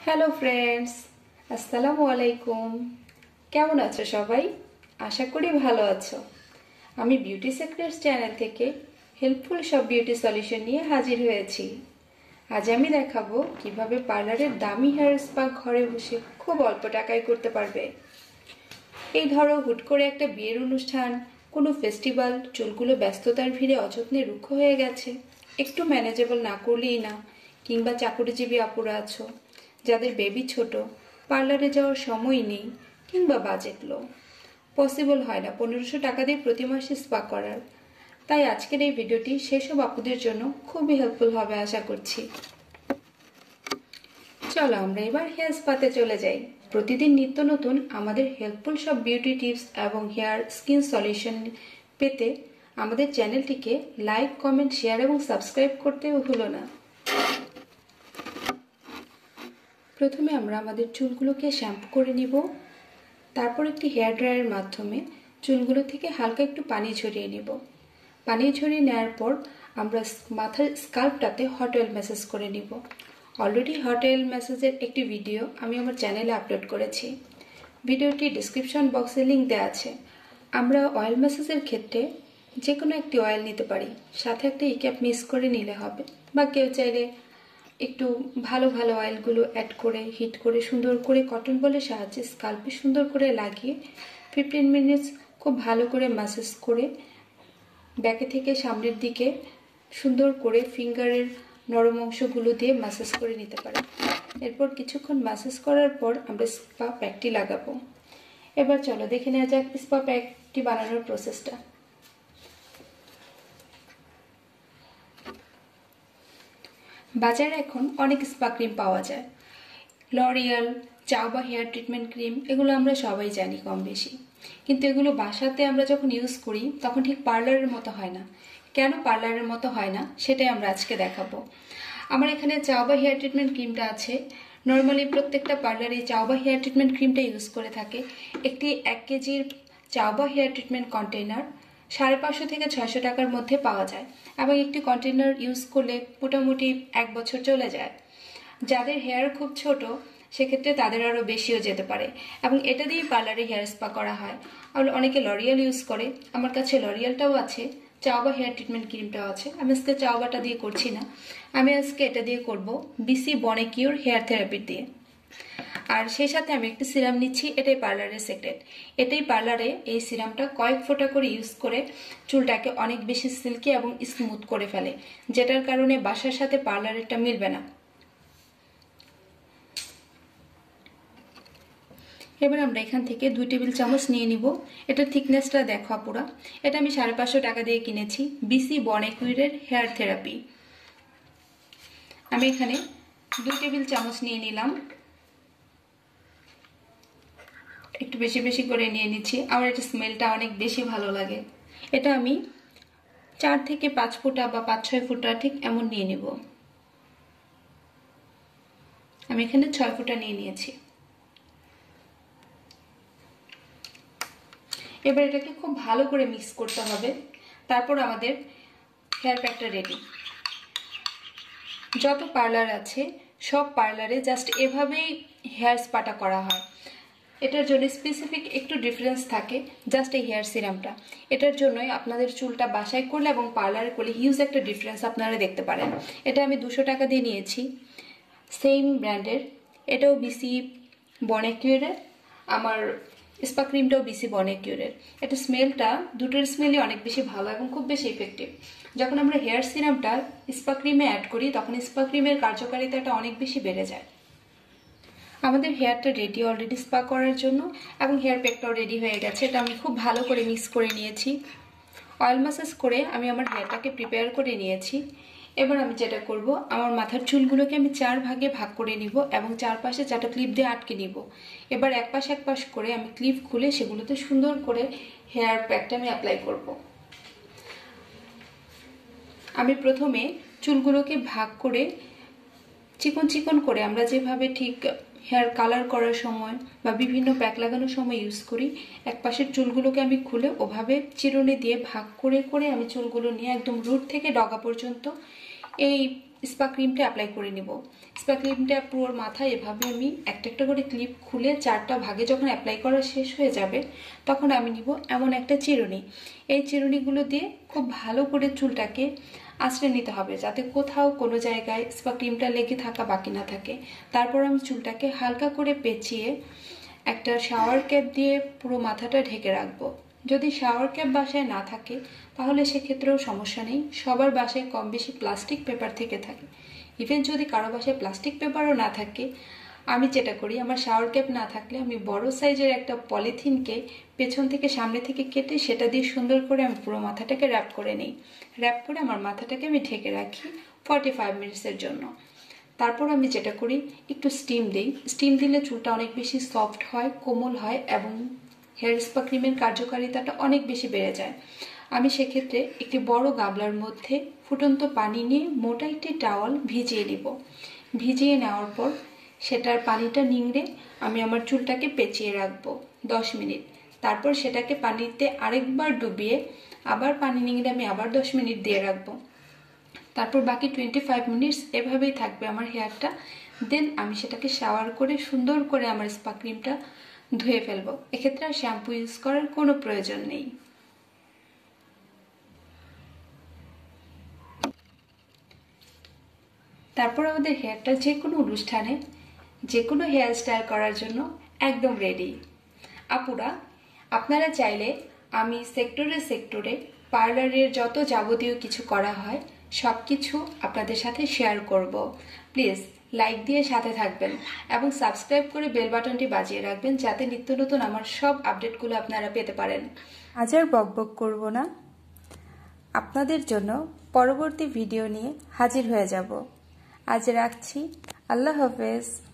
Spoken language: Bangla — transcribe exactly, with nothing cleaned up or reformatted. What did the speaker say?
হ্যালো ফ্রেন্ডস, আসসালামু আলাইকুম। কেমন আছো সবাই? আশা করি ভালো আছো। আমি বিউটি সিক্রেটস চ্যানেল থেকে হেল্পফুল সব বিউটি সলিউশন নিয়ে হাজির হয়েছি। আজ আমি দেখাবো কিভাবে পার্লারের দামি হেয়ার স্পা ঘরে বসে খুব অল্প টাকায় করতে পারবে। এই ধরো হুট করে একটা বিয়ের অনুষ্ঠান, কোনো ফেস্টিভ্যাল, চুলগুলো ব্যস্ততার ভিড়ে অযত্নে রুক্ষ হয়ে গেছে, একটু ম্যানেজেবল না করলেই না। কিংবা চাকরিজীবী আপুরা আছো যাদের বেবি ছোট, পার্লারে যাওয়ার সময় নেই, কিংবা বাজেট লো, পসিবল হয় না পনেরোশো টাকা দিয়ে প্রতি মাসে স্পা করার। তাই আজকের এই ভিডিওটি সেসব আপুদের জন্য খুবই হেল্পফুল হবে আশা করছি। চলো আমরা এবার হেয়ার স্পাতে চলে যাই। প্রতিদিন নিত্য নতুন আমাদের হেল্পফুল সব বিউটি টিপস এবং হেয়ার স্কিন সলিউশন পেতে আমাদের চ্যানেলটিকে লাইক, কমেন্ট, শেয়ার এবং সাবস্ক্রাইব করতেও ভুলো না। প্রথমে আমরা আমাদের চুলগুলোকে শ্যাম্পু করে নিব। তারপর একটি হেয়ার ড্রায়ারের মাধ্যমে চুলগুলো থেকে হালকা একটু পানি ঝরিয়ে নিব। পানি ঝরিয়ে নেওয়ার পর আমরা মাথার স্কাল্পটাতে হট অয়েল ম্যাসাজ করে নিব। অলরেডি হট অয়েল ম্যাসাজের একটি ভিডিও আমি আমার চ্যানেলে আপলোড করেছি, ভিডিওটি ডিসক্রিপশন বক্সে লিঙ্ক দেওয়া আছে। আমরা অয়েল ম্যাসাজের ক্ষেত্রে যে কোনো একটি অয়েল নিতে পারি, সাথে একটা ইক্যাপ মিক্স করে নিলে হবে, বা কেউ চাইলে একটু ভালো ভালো অয়েলগুলো অ্যাড করে হিট করে সুন্দর করে কটন বলের সাহায্যে স্কাল্পে সুন্দর করে লাগিয়ে ফিফটিন মিনিটস খুব ভালো করে ম্যাসাজ করে ব্যাকে থেকে সামনের দিকে সুন্দর করে ফিঙ্গারের নরম অংশগুলো দিয়ে ম্যাসাজ করে নিতে পারি। এরপর কিছুক্ষণ ম্যাসাজ করার পর আমরা স্পা প্যাকটি লাগাবো। এবার চলো দেখে নেওয়া যাক স্পা প্যাকটি বানানোর প্রসেসটা। বাজারে এখন অনেক স্পা ক্রিম পাওয়া যায়, লরিয়াল, চাওবা হেয়ার ট্রিটমেন্ট ক্রিম, এগুলো আমরা সবাই জানি কম বেশি। কিন্তু এগুলো বাসাতে আমরা যখন ইউজ করি তখন ঠিক পার্লারের মতো হয় না। কেন পার্লারের মতো হয় না সেটাই আমরা আজকে দেখাবো। আমার এখানে চাওবা হেয়ার ট্রিটমেন্ট ক্রিমটা আছে। নর্মালি প্রত্যেকটা পার্লারে চাওবা হেয়ার ট্রিটমেন্ট ক্রিমটা ইউজ করে থাকে। একটি এক কেজির চাওবা হেয়ার ট্রিটমেন্ট কন্টেনার সাড়ে পাঁচশো থেকে ছয়শো টাকার মধ্যে পাওয়া যায়, এবং একটি কন্টেনার ইউজ করলে মোটামুটি এক বছর চলে যায়। যাদের হেয়ার খুব ছোট সেক্ষেত্রে তাদের আরও বেশিও যেতে পারে, এবং এটা দিয়েই পার্লারে হেয়ার স্পা করা হয়। আর অনেকে লরিয়াল ইউজ করে, আমার কাছে লরিয়ালটাও আছে, চাওবা হেয়ার ট্রিটমেন্ট ক্রিমটাও আছে। আমি আজকে চাওবাটা দিয়ে করছি না, আমি আজকে এটা দিয়ে করব, বিসি বনেকিউর হেয়ার থেরাপি দিয়ে। আর সেই সাথে আমি একটি সিরাম নিচ্ছি, এটাই পার্লারের সিক্রেট। এটাই পার্লারে এই সিরামটা কয়েক ফোঁটা করে ইউজ করে চুলটাকে অনেক বেশি সিল্কি এবং স্মুথ করে ফেলে, যেটার কারণে বাসার সাথে পার্লারেরটা মিলবে না। এবার আমরা এখান থেকে দুই টেবিল চামচ নিয়ে নিব। এটার থিকনেসটা দেখো পুরা। এটা আমি সাড়ে পাঁচশো টাকা দিয়ে কিনেছি, বিসি বনেকিউরের হেয়ার থেরাপি। আমি এখানে দুই টেবিল চামচ নিয়ে নিলাম, একটু বেশি বেশি করে নিয়ে নিচ্ছি। আমার এটা স্মেলটা অনেক বেশি ভালো লাগে। এটা আমি চার থেকে পাঁচ ফুটা বা পাঁচ ছয় ফুটা ঠিক এমন নিয়ে নিব। আমি এখানে ছয় ফুটা নিয়ে নিয়েছি। এবার এটাকে খুব ভালো করে মিক্স করতে হবে। তারপর আমাদের হেয়ার প্যাকটা রেডি। যত পার্লার আছে সব পার্লারে জাস্ট এভাবেই হেয়ার স্পাটা করা হয়। এটার জন্য স্পেসিফিক একটু ডিফারেন্স থাকে, জাস্ট এই হেয়ার সিরামটা। এটার জন্যই আপনাদের চুলটা বাসায় করলে এবং পার্লারে করলে হিউজ একটা ডিফারেন্স আপনারা দেখতে পারেন। এটা আমি দুশো টাকা দিয়ে নিয়েছি, সেম ব্র্যান্ডের। এটাও বিসি বনেকিউরের, আমার স্পা ক্রিমটাও বিসি বনেকিউরের। এটা স্মেলটা, দুটোর স্মেলই অনেক বেশি ভালো এবং খুব বেশি ইফেক্টিভ। যখন আমরা হেয়ার সিরামটা স্পা ক্রিমে অ্যাড করি তখন স্পা ক্রিমের কার্যকারিতাটা অনেক বেশি বেড়ে যায়। আমাদের হেয়ারটা রেডি অলরেডি স্পা করার জন্য, এবং হেয়ার প্যাকটাও রেডি হয়ে গেছে। এটা আমি খুব ভালো করে মিক্স করে নিয়েছি। অয়েল ম্যাসাজ করে আমি আমার হেয়ারটাকে প্রিপেয়ার করে নিয়েছি। এবার আমি যেটা করব, আমার মাথার চুলগুলোকে আমি চার ভাগে ভাগ করে নিব এবং চারপাশে চারটা ক্লিপ দিয়ে আটকে নিব। এবার এক পাশ এক পাশ করে আমি ক্লিপ খুলে সেগুলোতে সুন্দর করে হেয়ার প্যাকটা আমি অ্যাপ্লাই করব। আমি প্রথমে চুলগুলোকে ভাগ করে চিকন চিকন করে আমরা যেভাবে ঠিক হেয়ার কালার করার সময় বা বিভিন্ন প্যাক লাগানোর সময় ইউজ করি, এক পাশের চুলগুলোকে আমি খুলে ওভাবে চিরুনি দিয়ে ভাগ করে করে আমি চুলগুলো নিয়ে একদম রুট থেকে ডগা পর্যন্ত এই স্পা ক্রিমটা অ্যাপ্লাই করে নিব। স্পা ক্রিমটা পুরো মাথায় এভাবে আমি একটা একটা করে ক্লিপ খুলে চারটা ভাগে যখন অ্যাপ্লাই করা শেষ হয়ে যাবে তখন আমি নিব এমন একটা চিরুনি। এই চিরুনিগুলো দিয়ে খুব ভালো করে চুলটাকে আঁচড়ে নিতে হবে যাতে কোথাও কোনো জায়গায় স্পা ক্রিমটা লেগে থাকা বাকি না থাকে। তারপর আমি চুলটাকে হালকা করে পেঁচিয়ে একটা শাওয়ার ক্যাপ দিয়ে পুরো মাথাটা ঢেকে রাখবো। যদি শাওয়ার ক্যাপ বাসায় না থাকে তাহলে সেক্ষেত্রেও সমস্যা নেই, সবার বাসায় কম বেশি প্লাস্টিক পেপার থেকে থাকে। ইভেন যদি কারো বাসায় প্লাস্টিক পেপারও না থাকে, আমি যেটা করি আমার শাওয়ার ক্যাপ না থাকলে আমি বড় সাইজের একটা পলিথিনকে পেছন থেকে সামনে থেকে কেটে সেটা দিয়ে সুন্দর করে আমি পুরো মাথাটাকে র্যাপ করে নিই। র্যাপ করে আমার মাথাটাকে আমি ঢেকে রাখি ফর্টি ফাইভ মিনিটসের জন্য। তারপর আমি যেটা করি একটু স্টিম দিই। স্টিম দিলে চুলটা অনেক বেশি সফট হয়, কোমল হয় এবং হেয়ার স্পা ক্রিমের কার্যকারিতাটা অনেক বেশি বেড়ে যায়। আমি সেক্ষেত্রে একটি বড় গামলার মধ্যে ফুটন্ত পানি নিয়ে মোটা একটি টাওয়াল ভিজিয়ে নিব। ভিজিয়ে নেওয়ার পর সেটার পানিটা নিংড়ে আমি আমার চুলটাকে পেঁচিয়ে রাখবো দশ মিনিট। তারপর সেটাকে পানিতে আরেকবার ডুবিয়ে আবার পানি নিংড়ে আমি আবার দশ মিনিট দিয়ে রাখবো। তারপর বাকি টোয়েন্টি ফাইভ মিনিটস এভাবেই থাকবে আমার হেয়ারটা। দেন আমি সেটাকে শাওয়ার করে সুন্দর করে আমার স্পা ক্রিমটা ধুয়ে ফেলবো। এক্ষেত্রে আর শ্যাম্পু ইউজ করার কোনো প্রয়োজন নেই। তারপর আমাদের হেয়ারটা যে কোনো অনুষ্ঠানে যে কোনো হেয়ার স্টাইল করার জন্য একদম রেডি। আপুরা, আপনারা চাইলে আমি সেক্টরে সেক্টরে পার্লারের যত যাবতীয় কিছু করা হয় সব কিছু আপনাদের সাথে শেয়ার করব। প্লিজ লাইক দিয়ে সাথে থাকবেন এবং সাবস্ক্রাইব করে বেল বাটনটি বাজিয়ে রাখবেন যাতে নিত্য নতুন আমার সব আপডেটগুলো আপনারা পেতে পারেন। আজ আর বকবক করব না, আপনাদের জন্য পরবর্তী ভিডিও নিয়ে হাজির হয়ে যাব। আজ রাখছি, আল্লাহ হাফেজ।